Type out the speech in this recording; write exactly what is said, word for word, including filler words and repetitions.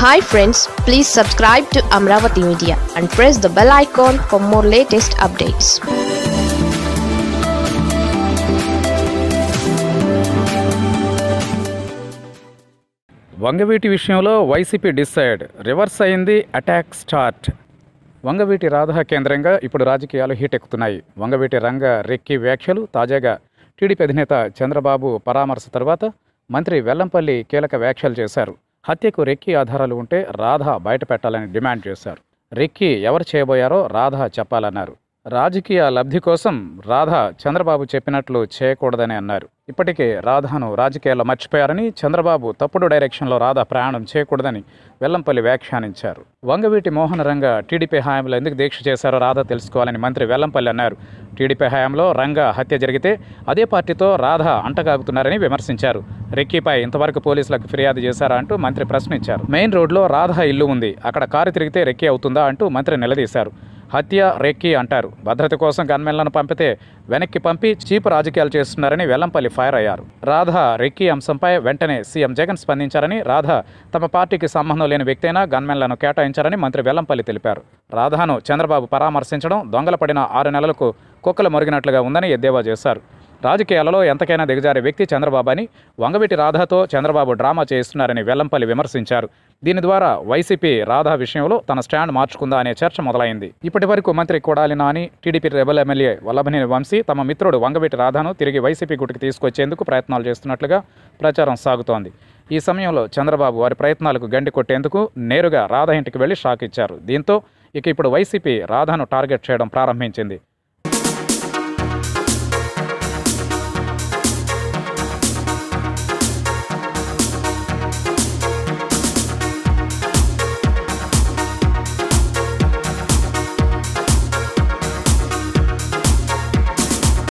Hi friends, please subscribe to Amaravathi Media and press the bell icon for more latest updates. Vangaveeti విషయంలో YCP decide reverse అయింది attack start. Vangaveeti Radha కేంద్రంగా ఇప్పుడు రాజకీయాలు heat ఎక్కుతున్నాయి. Vangaveeti రంగ recce వ్యాఖ్యలు తాజాగా టీడీపీ అధినేత చంద్రబాబు పరామర్శ తర్వాత మంత్రి వెల్లంపల్లి కీలక వ్యాఖ్యలు చేశారు. హత్యకు రెక్కి ఆధారాలు ఉంటే రాధ బయట పెట్టాలని డిమాండ్ చేశారు. రెక్కి ఎవరు చేయబోయారో రాధ చెప్పాలన్నారు. రాజకీయ లబ్ధి కోసం రాధ చంద్రబాబు చెప్పినట్లు చేయకూడదని అన్నారు. ఇప్పటికే రాధను రాజకీయాల్లో మర్చిపోయారని, చంద్రబాబు తప్పుడు డైరెక్షన్లో రాధ ప్రయాణం చేయకూడదని వెల్లంపల్లి వ్యాఖ్యానించారు. వంగవీటి మోహన రంగ టీడీపీ హయాంలో ఎందుకు దీక్ష చేశారో రాధ తెలుసుకోవాలని మంత్రి వెల్లంపల్లి అన్నారు. టీడీపీ హయాంలో రంగ హత్య జరిగితే అదే పార్టీతో రాధ అంటగాగుతున్నారని విమర్శించారు. రెక్కీపై ఇంతవరకు పోలీసులకు ఫిర్యాదు చేశారా అంటూ మంత్రి ప్రశ్నించారు. మెయిన్ రోడ్లో రాధ ఇల్లు ఉంది, అక్కడ కారు తిరిగితే రెక్కీ అవుతుందా అంటూ మంత్రి నిలదీశారు. హత్య రెక్కీ అంటారు, భద్రత కోసం గన్మెన్లను పంపితే వెనక్కి పంపి చీపు రాజకీయాలు చేస్తున్నారని వెల్లంపల్లి ఫైర్ అయ్యారు. రాధ రెక్కీ అంశంపై వెంటనే సీఎం జగన్ స్పందించారని, రాధ తమ పార్టీకి సంబంధం లేని వ్యక్తి అయినా గన్మెన్లను కేటాయించారని మంత్రి వెల్లంపల్లి తెలిపారు. రాధను చంద్రబాబు పరామర్శించడం దొంగల పడిన ఆరు నెలలకు కుక్కలు మొరిగినట్లుగా ఉందని ఎద్దేవా చేశారు. రాజకీయాలలో ఎంతకైనా దిగజారే వ్యక్తి చంద్రబాబు అని, వంగవీటి రాధతో చంద్రబాబు డ్రామా చేస్తున్నారని వెల్లంపల్లి విమర్శించారు. దీని ద్వారా వైసీపీ రాధ విషయంలో తన స్టాండ్ మార్చుకుందా అనే చర్చ మొదలైంది. ఇప్పటి వరకు మంత్రి కొడాలి నాని, టీడీపీ రెబల్ ఎమ్మెల్యే వల్లభనేని వంశీ తమ మిత్రుడు వంగవీటి రాధను తిరిగి వైసీపీ గుటికి తీసుకొచ్చేందుకు ప్రయత్నాలు చేస్తున్నట్లుగా ప్రచారం సాగుతోంది. ఈ సమయంలో చంద్రబాబు వారి ప్రయత్నాలకు గండి కొట్టేందుకు నేరుగా రాధ ఇంటికి వెళ్లి షాక్ ఇచ్చారు. దీంతో ఇక ఇప్పుడు వైసీపీ రాధను టార్గెట్ చేయడం ప్రారంభించింది.